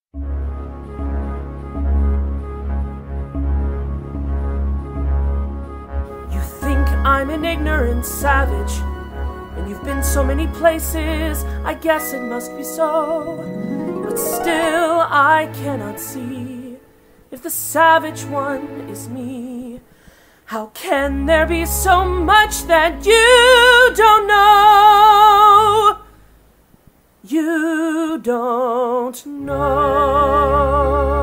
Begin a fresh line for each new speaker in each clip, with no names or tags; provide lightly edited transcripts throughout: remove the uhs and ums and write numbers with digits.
You think I'm an ignorant savage, and you've been so many places, I guess it must be so. But still I cannot see if the savage one is me. How can there be so much that you don't know? You don't know.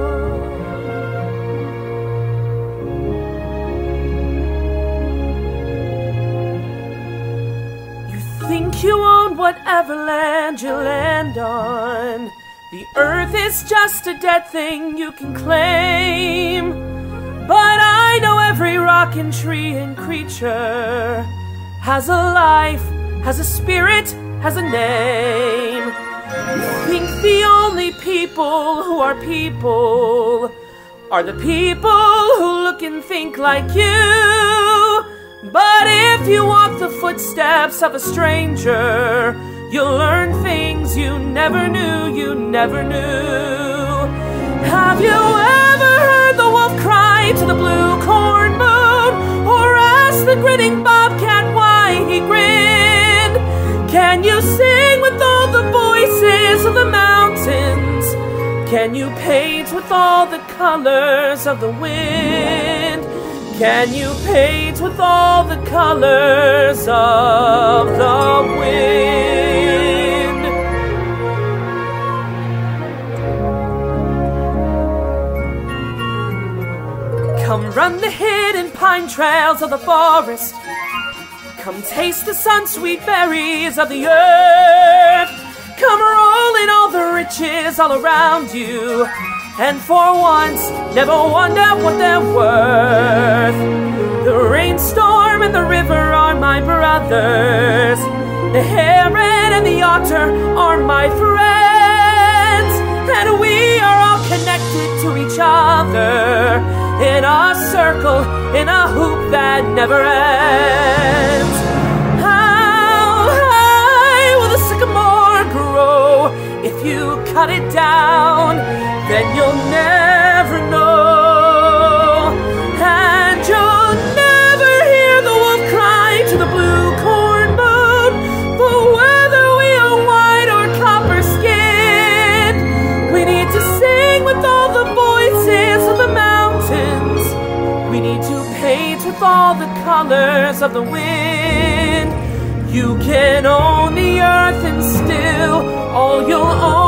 You think you own whatever land you land on. The earth is just a dead thing you can claim. But I know every rock and tree and creature has a life, has a spirit, has a name. You think the only people who are people are the people who look and think like you. But if you walk the footsteps of a stranger, you'll learn things you never knew, you never knew. Have you ever heard the wolf cry to the blue corn moon, or ask the grinning bobcat why he grinned? Can you sing with all the voices of the mountains? Can you paint with all the colors of the wind? Can you paint with all the colors of the wind? Come run the hidden pine trails of the forest. Come taste the sun-sweet berries of the earth. Come roll in all the riches all around you, and for once, never wonder what they're worth. The rainstorm and the river are my brothers. The heron and the otter are my friends. And we are all connected to each other in a circle, in a hoop that never ends. How high will the sycamore grow? If you cut it down, then you'll never know. And you'll never hear the wolf cry to the blue corn moon. For whether we are white or copper skinned, we need to sing with all the voices of the mountains. We need to paint with all the colors of the wind. You can own the earth, and still all you'll own